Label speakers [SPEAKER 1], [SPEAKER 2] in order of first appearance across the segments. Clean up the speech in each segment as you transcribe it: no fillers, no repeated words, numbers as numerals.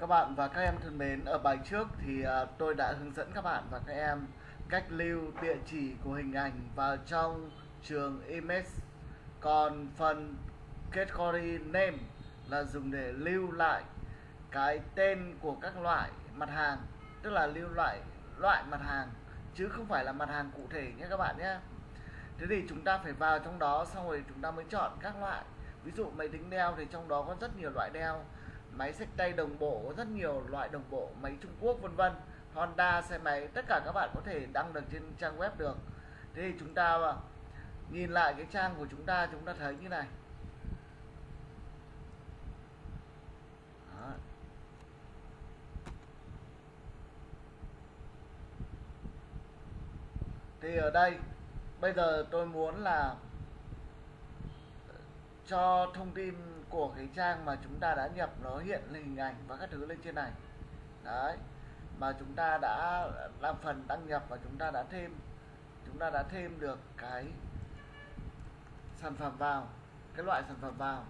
[SPEAKER 1] Các bạn và các em thân mến, ở bài trước thì tôi đã hướng dẫn các bạn và các em cách lưu địa chỉ của hình ảnh vào trong trường image. Còn phần category name là dùng để lưu lại cái tên của các loại mặt hàng, tức là lưu lại loại mặt hàng chứ không phải là mặt hàng cụ thể nhé các bạn nhé. Thế thì chúng ta phải vào trong đó xong rồi chúng ta mới chọn các loại. Ví dụ máy tính đeo thì trong đó có rất nhiều loại đeo, máy xách tay đồng bộ có rất nhiều loại đồng bộ, máy Trung Quốc vân vân, Honda, xe máy, tất cả các bạn có thể đăng được trên trang web được. Thế thì chúng ta nhìn lại cái trang của chúng ta thấy như này. Đó. Thì ở đây bây giờ tôi muốn là cho thông tin của cái trang mà chúng ta đã nhập nó hiện lên hình ảnh và các thứ lên trên này. Đấy, mà chúng ta đã làm phần đăng nhập và chúng ta đã thêm được cái sản phẩm vào, cái loại sản phẩm vào.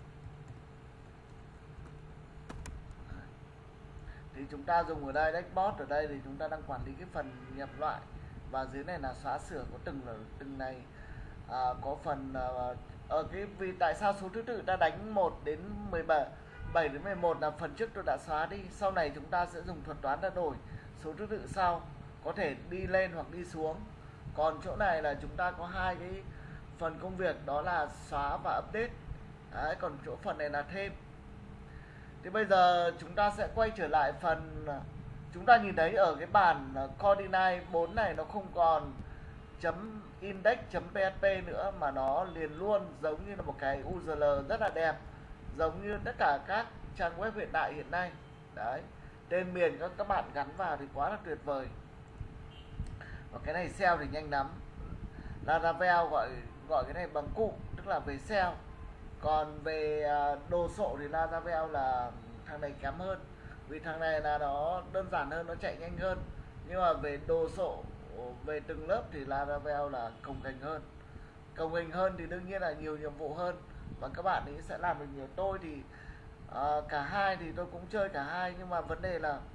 [SPEAKER 1] Thì chúng ta dùng ở đây dashboard, ở đây thì chúng ta đang quản lý cái phần nhập loại, và dưới này là xóa sửa có từng này. Có phần ở cái vì tại sao số thứ tự ta đánh 1 đến 17, 7 đến 11 là phần trước tôi đã xóa đi. Sau này chúng ta sẽ dùng thuật toán để đổi số thứ tự sau, có thể đi lên hoặc đi xuống. Còn chỗ này là chúng ta có hai cái phần công việc, đó là xóa và update. Đấy, còn chỗ phần này là thêm. Thì bây giờ chúng ta sẽ quay trở lại phần, chúng ta nhìn thấy ở cái bản coordinate 4 này nó không còn .index.php nữa, mà nó liền luôn giống như là một cái URL rất là đẹp, giống như tất cả các trang web hiện đại hiện nay. Đấy, tên miền các bạn gắn vào thì quá là tuyệt vời. Và cái này SEO thì nhanh lắm. Laravel gọi cái này bằng cụm, tức là về SEO. Còn về đồ sộ thì Laravel là thằng này kém hơn, vì thằng này là nó đơn giản hơn, nó chạy nhanh hơn. Nhưng mà về đồ sộ, về từng lớp thì Laravel là cồng kềnh hơn. Cồng kềnh hơn thì đương nhiên là nhiều nhiệm vụ hơn, và các bạn ấy sẽ làm được nhiều. Tôi thì cả hai thì tôi cũng chơi cả hai, nhưng mà vấn đề là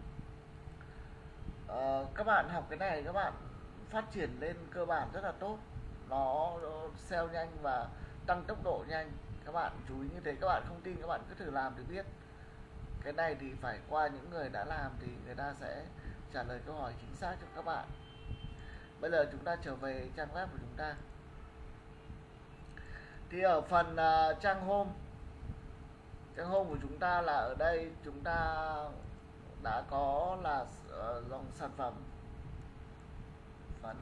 [SPEAKER 1] các bạn học cái này các bạn phát triển lên cơ bản rất là tốt, nó SEO nhanh và tăng tốc độ nhanh. Các bạn chú ý như thế, các bạn không tin các bạn cứ thử làm thì biết. Cái này thì phải qua những người đã làm thì người ta sẽ trả lời câu hỏi chính xác cho các bạn. Bây giờ chúng ta trở về trang web của chúng ta. Thì ở phần trang home của chúng ta là ở đây chúng ta đã có là dòng sản phẩm. Phần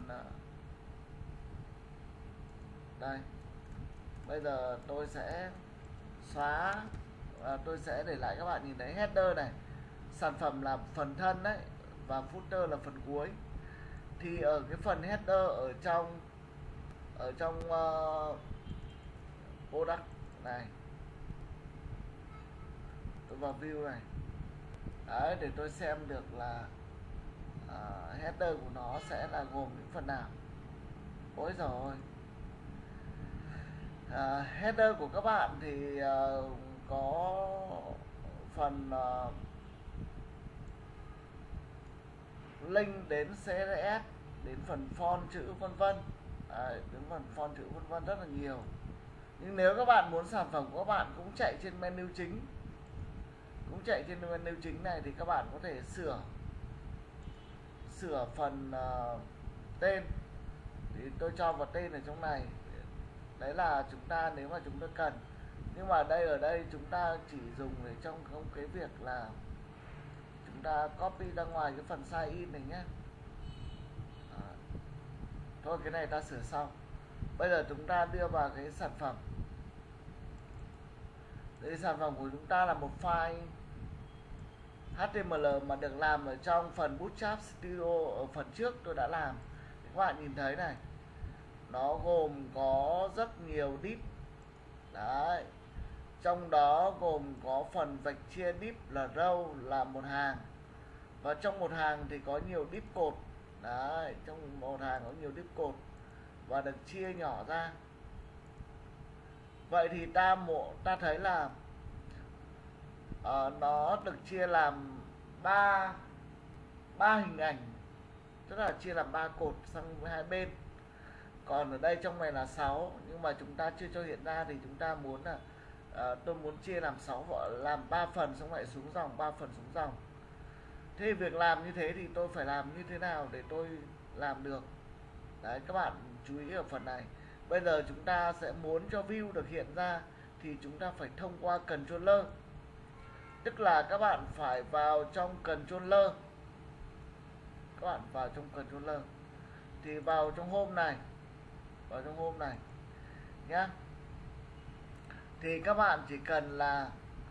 [SPEAKER 1] đây, bây giờ tôi sẽ xóa, tôi sẽ để lại các bạn nhìn thấy header này, sản phẩm là phần thân đấy, và footer là phần cuối. Thì ở cái phần header ở trong product này, tôi vào view này. Đấy, để tôi xem được là header của nó sẽ là gồm những phần nào. Ôi rồi, header của các bạn thì có phần link đến CSS, đến phần font chữ vân vân, đến phần font chữ vân vân rất là nhiều. Nhưng nếu các bạn muốn sản phẩm của các bạn cũng chạy trên menu chính, này, thì các bạn có thể sửa phần tên. Thì tôi cho vào tên ở trong này. Đấy là chúng ta, nếu mà chúng ta cần. Nhưng mà ở đây chúng ta chỉ dùng để trong cái việc là chúng ta copy ra ngoài cái phần sign in này nhé. Thôi cái này ta sửa sau. Bây giờ chúng ta đưa vào cái sản phẩm. Đây, sản phẩm của chúng ta là một file HTML mà được làm ở trong phần Bootstrap Studio. Ở phần trước tôi đã làm. Các bạn nhìn thấy này, nó gồm có rất nhiều div. Đấy, trong đó gồm có phần vạch chia div là row, là một hàng, và trong một hàng thì có nhiều div cột. Đấy, trong một hàng có nhiều div cột và được chia nhỏ ra. Vậy thì ta thấy là nó được chia làm ba ba hình ảnh, tức là chia làm ba cột sang hai bên. Còn ở đây trong này là 6 nhưng mà chúng ta chưa cho hiện ra thì chúng ta muốn là tôi muốn chia làm 6 làm 3 phần xong lại xuống dòng, 3 phần xuống dòng. Thế việc làm như thế thì tôi phải làm như thế nào để tôi làm được? Đấy, các bạn chú ý ở phần này. Bây giờ chúng ta sẽ muốn cho view được hiện ra thì chúng ta phải thông qua controller. Tức là các bạn phải vào trong controller. Các bạn vào trong controller thì vào trong home này, vào trong home này nhá. Thì các bạn chỉ cần là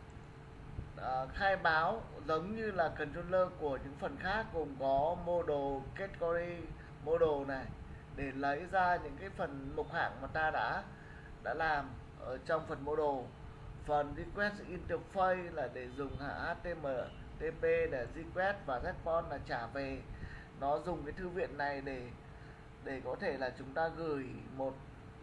[SPEAKER 1] khai báo giống như là controller của những phần khác, gồm có model, category, model này, để lấy ra những cái phần mục hạng mà ta đã làm ở trong phần model. Phần request interface là để dùng HTTP để request, và response là trả về. Nó dùng cái thư viện này để có thể là chúng ta gửi một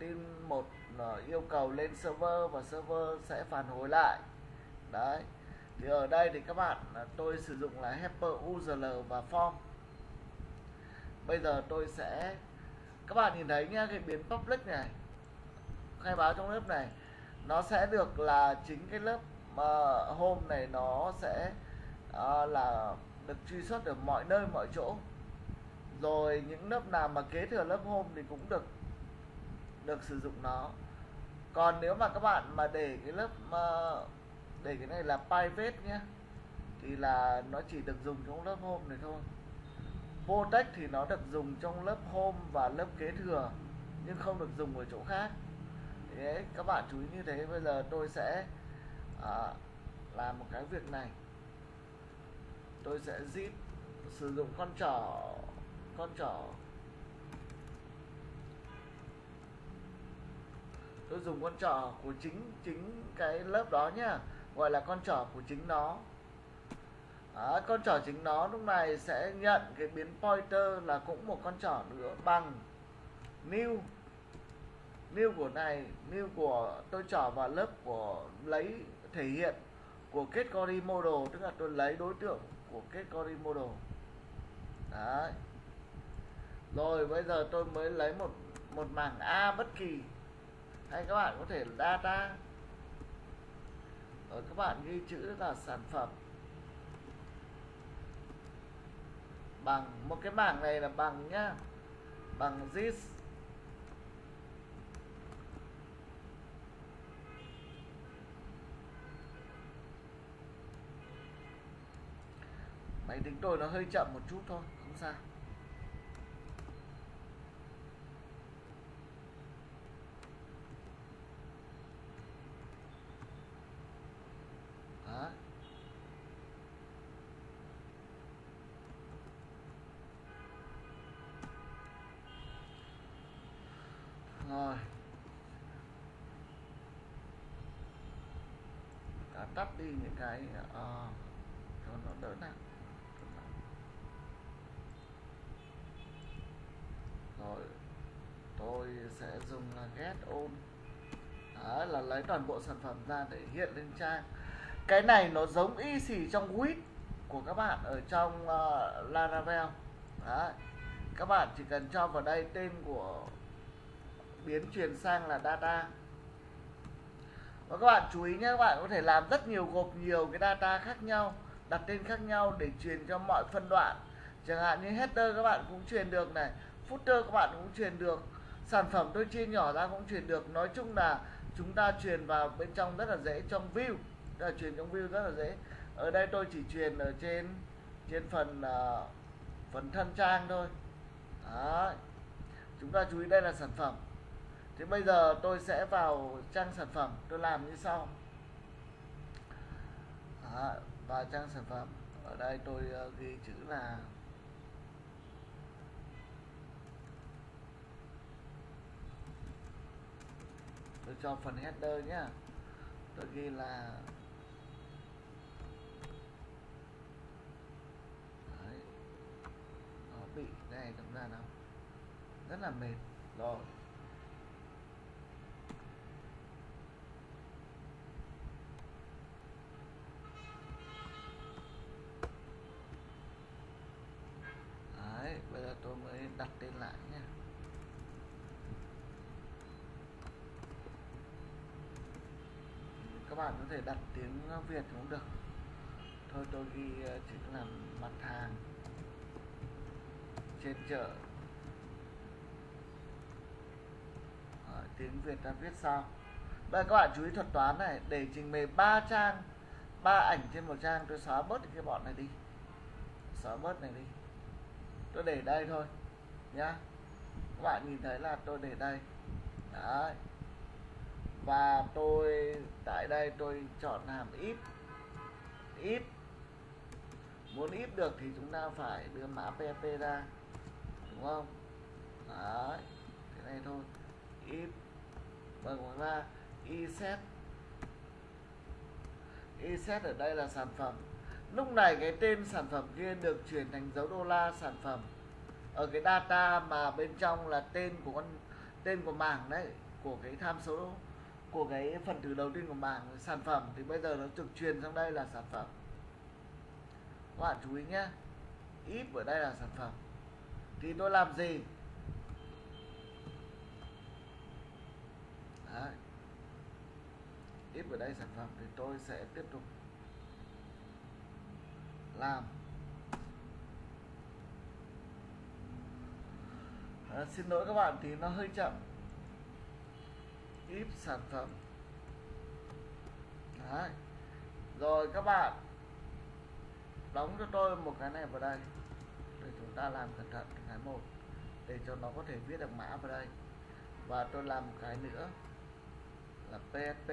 [SPEAKER 1] yêu cầu lên server và server sẽ phản hồi lại. Đấy. Thì ở đây thì các bạn, tôi sử dụng là helper URL và form. Bây giờ tôi sẽ, các bạn nhìn thấy nhá, cái biến public này, khai báo trong lớp này, nó sẽ được là chính cái lớp home này, nó sẽ là được truy xuất ở mọi nơi mọi chỗ. Rồi những lớp nào mà kế thừa lớp home thì cũng được sử dụng nó. Còn nếu mà các bạn mà để cái lớp để cái này là private nhé, thì là nó chỉ được dùng trong lớp home này thôi. Protect thì nó được dùng trong lớp home và lớp kế thừa, nhưng không được dùng ở chỗ khác. Đấy, các bạn chú ý như thế. Bây giờ tôi sẽ làm một cái việc này. Tôi sẽ zip, sử dụng con trỏ tôi dùng con trỏ của chính cái lớp đó nhá, gọi là con trỏ của chính nó. Con trỏ chính nó lúc này sẽ nhận cái biến pointer là cũng một con trỏ nữa bằng new của này, new của tôi trỏ vào lớp của lấy thể hiện của category model, tức là tôi lấy đối tượng của category model. Đấy. Rồi bây giờ tôi mới lấy một mảng A bất kỳ, hay các bạn có thể data. Rồi các bạn ghi chữ là sản phẩm bằng một cái mảng này là bằng nhá, bằng this. Máy tính tôi nó hơi chậm một chút thôi, không sao. Đó. Rồi. Tắt đi những cái cho nó đỡ nặng. Rồi tôi sẽ dùng là get on. Đó, là lấy toàn bộ sản phẩm ra để hiện lên trang. Cái này nó giống y xì trong Wix của các bạn ở trong Laravel. Đấy. Các bạn chỉ cần cho vào đây tên của biến truyền sang là data. Và các bạn chú ý nhé, các bạn có thể làm rất nhiều, gộp nhiều cái data khác nhau, đặt tên khác nhau để truyền cho mọi phân đoạn. Chẳng hạn như header các bạn cũng truyền được này, footer các bạn cũng truyền được, sản phẩm tôi chia nhỏ ra cũng truyền được. Nói chung là chúng ta truyền vào bên trong rất là dễ, trong view, là truyền trong view rất là dễ. Ở đây tôi chỉ truyền ở trên phần thân trang thôi. Đó. Chúng ta chú ý đây là sản phẩm. Thế bây giờ tôi sẽ vào trang sản phẩm, tôi làm như sau. Đó, vào trang sản phẩm. Ở đây tôi ghi chữ là tôi cho phần header nhá. Tôi ghi là đấy, nó bị này đâm ra nào rất là mệt. Rồi đặt tên lại nhé. Các bạn có thể đặt tiếng Việt cũng được. Thôi tôi ghi chữ là mặt hàng trên chợ. Tiếng Việt ta viết sau. Bây giờ các bạn chú ý thuật toán này, để trình bày 3 trang, 3 ảnh trên một trang, tôi xóa bớt cái bọn này đi. Xóa bớt này đi. Tôi để đây thôi nhá. Các bạn nhìn thấy là tôi để đây. Đấy. Và tôi tại đây tôi chọn hàm if. If muốn if được thì chúng ta phải đưa mã PHP ra, đúng không? Đấy, thế này thôi. If bằng ra iset. Iset ở đây là sản phẩm. Lúc này cái tên sản phẩm kia được chuyển thành dấu đô la sản phẩm. Ở cái data mà bên trong là tên của mảng đấy, của cái tham số, của cái phần tử đầu tiên của mảng sản phẩm, thì bây giờ nó được truyền sang đây là sản phẩm. Các bạn chú ý nhé, if ở đây là sản phẩm. Thì tôi làm gì? Đấy. If ở đây sản phẩm thì tôi sẽ tiếp tục làm. Xin lỗi các bạn thì nó hơi chậm. If sản phẩm. Đấy. Rồi các bạn đóng cho tôi một cái này vào đây. Để chúng ta làm cẩn thận cái một, để cho nó có thể viết được mã vào đây. Và tôi làm một cái nữa là PHP.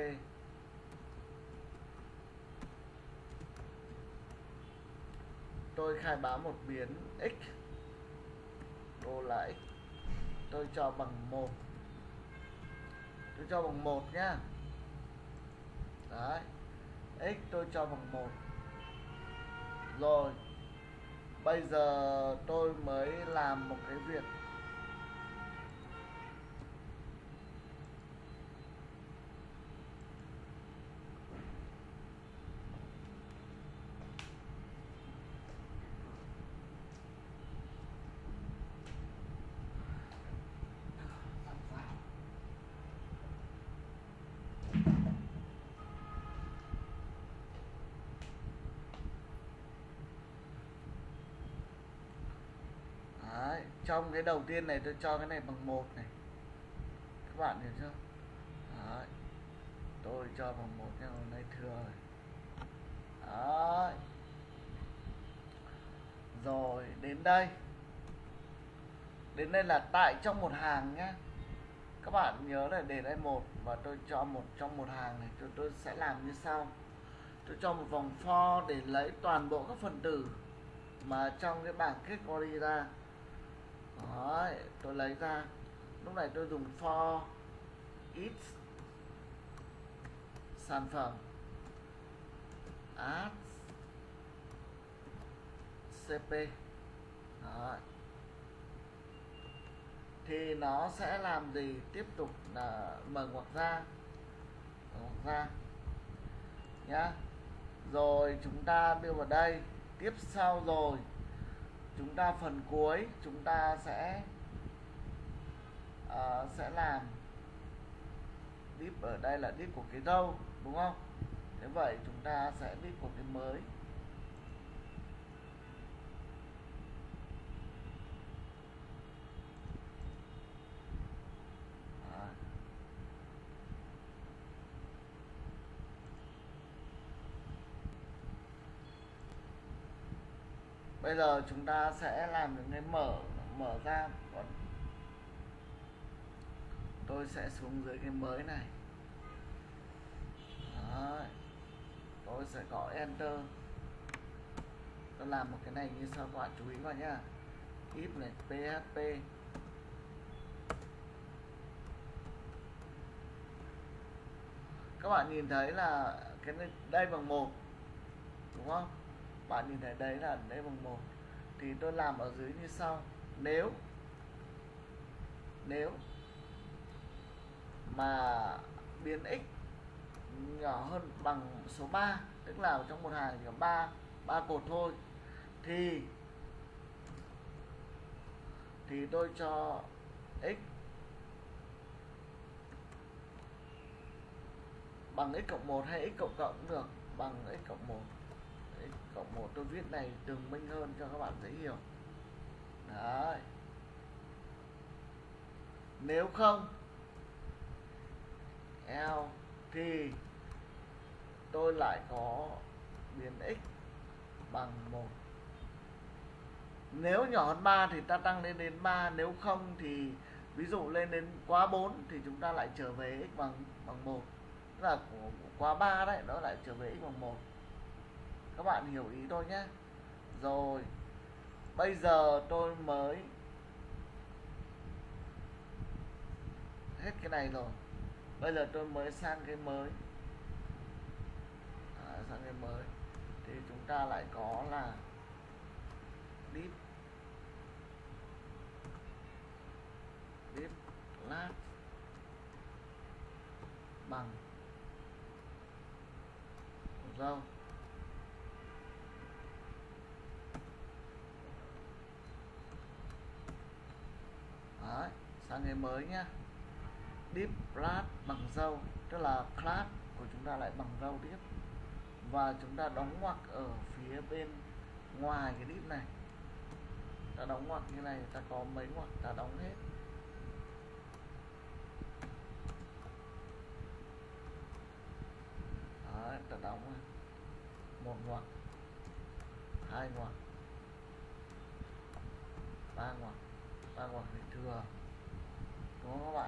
[SPEAKER 1] Tôi khai báo một biến x, đô la x, tôi cho bằng 1. Tôi cho bằng 1 nhá. Đấy. X tôi cho bằng 1. Rồi. Bây giờ tôi mới làm một cái việc. Đấy, trong cái đầu tiên này tôi cho cái này bằng 1 này. Các bạn hiểu chưa? Đấy. Tôi cho bằng 1 cái này thừa rồi. Đấy. Rồi, đến đây. Đến đây là tại trong một hàng nhé. Các bạn nhớ là để đây 1 và tôi cho một trong một hàng này, tôi sẽ làm như sau. Tôi cho một vòng for để lấy toàn bộ các phần tử mà trong cái bảng category ra. Đấy, tôi lấy ra. Lúc này tôi dùng for each sản phẩm add cp. Đấy. Thì nó sẽ làm gì? Tiếp tục là mở ngoặc ra nhá. Rồi chúng ta đưa vào đây. Tiếp sau rồi chúng ta phần cuối chúng ta sẽ làm div ở đây là div của cái row, đúng không? Thế vậy chúng ta sẽ div của cái mới. Bây giờ chúng ta sẽ làm những cái mở ra. Còn tôi sẽ xuống dưới cái mới này. Đấy. Tôi sẽ gõ enter. Tôi làm một cái này như sau, các bạn chú ý vào nhá. If này php. Các bạn nhìn thấy là cái đây bằng 1, đúng không? Bạn nhìn thấy đấy là đây bằng 1. Thì tôi làm ở dưới như sau. Nếu mà biến x nhỏ hơn bằng số 3, tức là trong một hàng chỉ có 3 cột thôi, thì thì tôi cho x bằng x cộng 1 hay x cộng cộng cũng được, bằng x cộng 1. X cộng 1 tôi viết này tường minh hơn cho các bạn dễ hiểu. Đấy. Nếu không L thì tôi lại có biến x bằng 1. Nếu nhỏ hơn 3 thì ta tăng lên đến 3, nếu không thì ví dụ lên đến quá 4 thì chúng ta lại trở về x bằng 1. Tức là quá 3 đấy, nó lại trở về x bằng 1. Các bạn hiểu ý tôi nhé. Rồi, bây giờ tôi mới hết cái này rồi. Bây giờ tôi mới sang cái mới. Sang cái mới thì chúng ta lại có là div class bằng râu. Đấy, sang cái mới nhá. Div class bằng râu, tức là class của chúng ta lại bằng râu tiếp. Và chúng ta đóng ngoặc ở phía bên ngoài cái div này. Ta đóng ngoặc như này, ta có mấy ngoặc ta đóng hết. Đấy, ta đóng một ngoặc, hai ngoặc, ba ngoặc thì thừa, đúng không các bạn?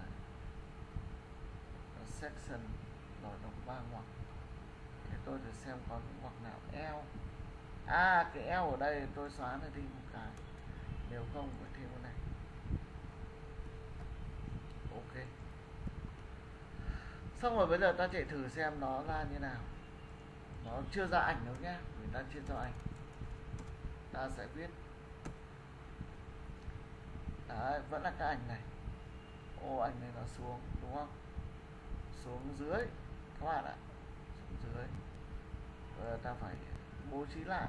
[SPEAKER 1] Section rồi đóng 3 ngoặc. Để tôi thử xem có những ngoặc nào L. Cái L ở đây tôi xóa này đi một cái, nếu không phải thêm cái này. Ok. Xong rồi bây giờ ta chạy thử xem nó ra như nào. Nó chưa ra ảnh đâu nhá, vì ta chưa cho ảnh. Ta sẽ viết. Đấy, vẫn là cái ảnh này. Ảnh này nó xuống, đúng không? Xuống dưới các bạn ạ. Xuống dưới. Bây giờ ta phải bố trí lại.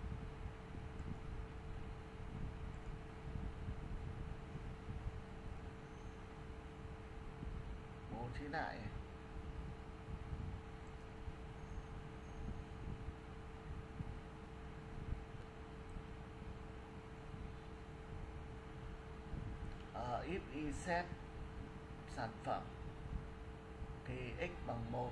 [SPEAKER 1] Bố trí lại. If y set sản phẩm thì x bằng 1,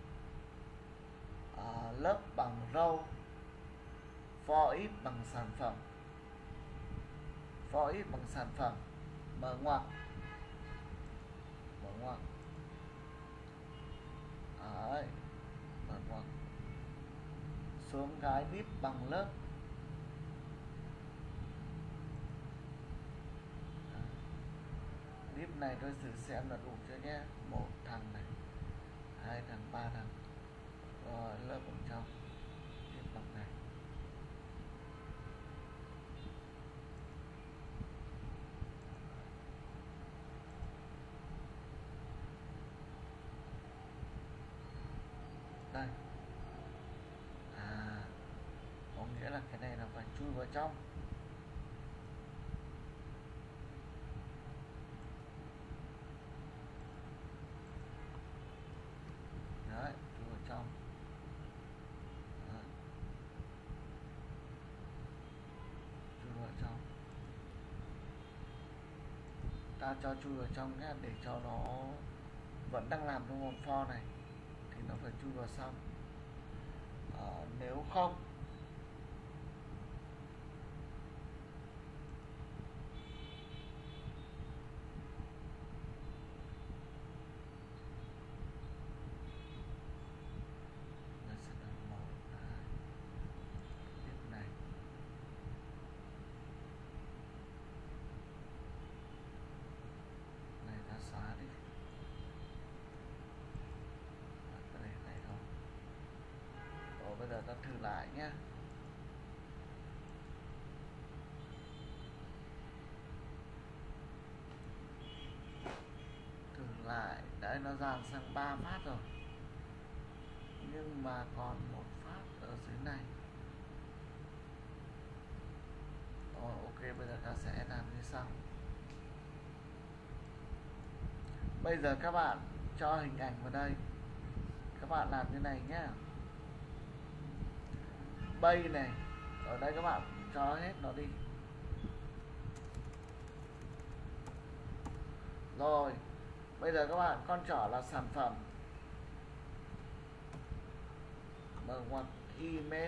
[SPEAKER 1] lớp bằng row, for if bằng sản phẩm, for if bằng sản phẩm, mở ngoặc, đấy, mở ngoặc, xuống cái div bằng lớp. Div này tôi thử xem là đủ chưa nhé. Một thằng này, hai thằng, ba thằng, rồi lớp ở trong div bằng này. Đây, có nghĩa là cái này là phải chui vào trong. Đấy, chui vào trong. Đấy. Chui vào trong. Ta cho chui vào trong nhé, để cho nó vẫn đang làm trong vòng for này thì nó phải chui vào xong. Nếu không xóa đi. Cái này không. Rồi bây giờ ta thử lại nhé. Thử lại. Đấy, nó dàn sang 3 phát rồi. Nhưng mà còn một phát ở dưới này. Ok, bây giờ ta sẽ làm như sau. Bây giờ các bạn cho hình ảnh vào đây, các bạn làm như này nhé. Bay này ở đây các bạn cho hết nó đi. Rồi bây giờ các bạn con trỏ là sản phẩm, mở ngoặc image.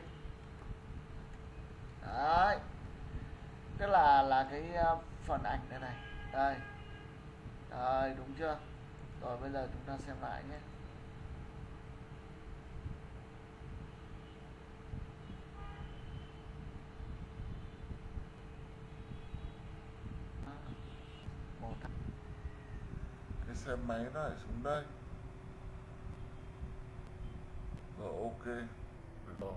[SPEAKER 1] Đấy, tức là cái phần ảnh đây này, đây đây, đúng chưa? Rồi bây giờ chúng ta xem lại nhé.
[SPEAKER 2] Cái xe máy nó lại xuống đây. Rồi ok. Được rồi.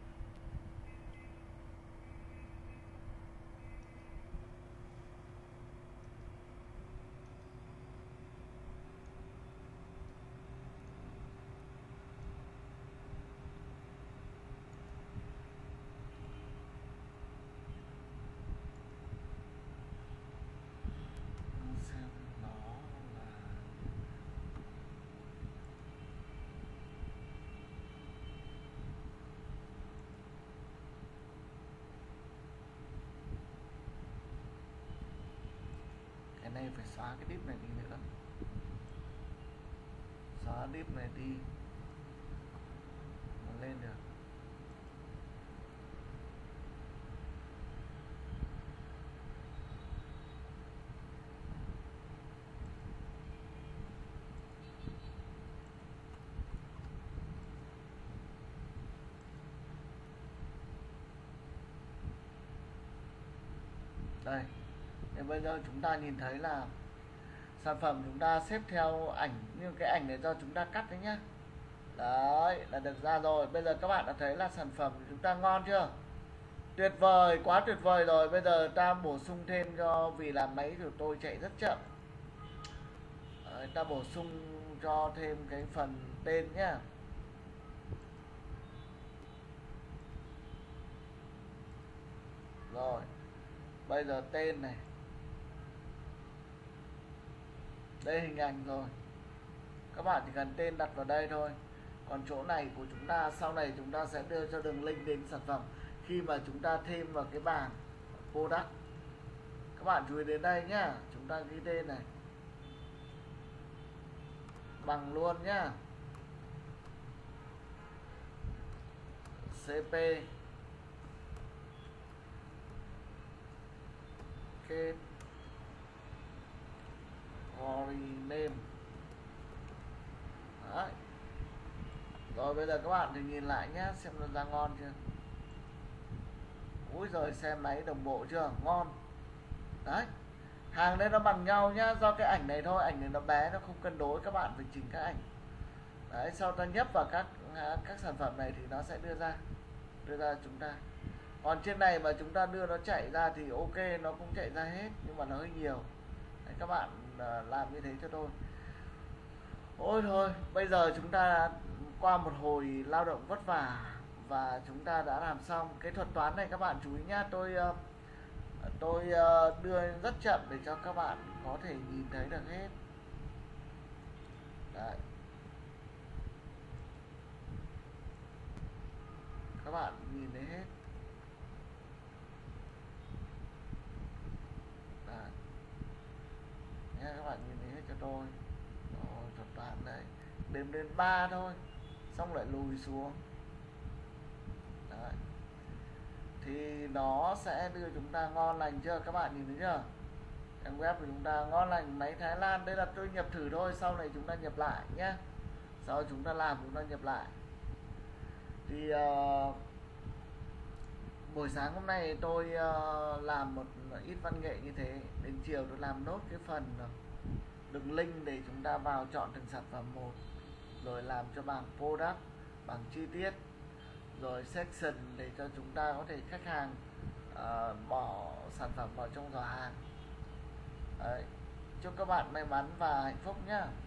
[SPEAKER 1] Xem nó là cái này phải xóa cái div này đi nữa, xóa div này đi nó lên được. Đây, thì bây giờ chúng ta nhìn thấy là sản phẩm chúng ta xếp theo ảnh, như cái ảnh này do chúng ta cắt đấy nhá. Đấy, là được ra rồi. Bây giờ các bạn đã thấy là sản phẩm của chúng ta ngon chưa? Tuyệt vời, quá tuyệt vời rồi. Bây giờ ta bổ sung thêm cho, vì là máy của tôi chạy rất chậm. Đấy, ta bổ sung cho thêm cái phần tên nhá. Rồi, bây giờ tên này, đây hình ảnh rồi, các bạn chỉ cần tên đặt vào đây thôi. Còn chỗ này của chúng ta sau này chúng ta sẽ đưa cho đường link đến sản phẩm khi mà chúng ta thêm vào cái bảng product. Các bạn chú ý đến đây nhá, chúng ta ghi tên này bằng luôn nhá, cp kết name. Đấy. Rồi bây giờ các bạn thì nhìn lại nhá, xem nó ra ngon chưa. Úi giời, xe máy đồng bộ chưa, ngon. Đấy, hàng đây nó bằng nhau nhá, do cái ảnh này thôi, ảnh này nó bé, nó không cân đối, các bạn phải chỉnh các ảnh. Đấy, sau ta nhấp vào các sản phẩm này thì nó sẽ đưa ra chúng ta. Còn trên này mà chúng ta đưa nó chạy ra thì ok, nó cũng chạy ra hết, nhưng mà nó hơi nhiều. Đấy, các bạn làm như thế cho tôi. Ôi thôi, bây giờ chúng ta đã qua một hồi lao động vất vả và chúng ta đã làm xong cái thuật toán này. Các bạn chú ý nhá, tôi đưa rất chậm để cho các bạn có thể nhìn thấy được hết. Đấy, các bạn nhìn thấy hết. Đấy nha, các bạn nhìn thấy hết cho tôi. Rồi, thuật toán đây, đếm đến 3 thôi, xong lại lùi xuống. Đấy, thì nó sẽ đưa chúng ta ngon lành chưa, các bạn nhìn thấy chưa? Trang web của chúng ta ngon lành, máy Thái Lan. Đây là tôi nhập thử thôi, sau này chúng ta nhập lại nhé. Sau chúng ta làm, chúng ta nhập lại. Thì buổi sáng hôm nay tôi làm một ít văn nghệ như thế, đến chiều tôi làm nốt cái phần đường link để chúng ta vào chọn từng sản phẩm một, rồi làm cho bảng product, bảng chi tiết, rồi section để cho chúng ta có thể khách hàng bỏ sản phẩm vào trong giỏ hàng. Đấy. Chúc các bạn may mắn và hạnh phúc nhé.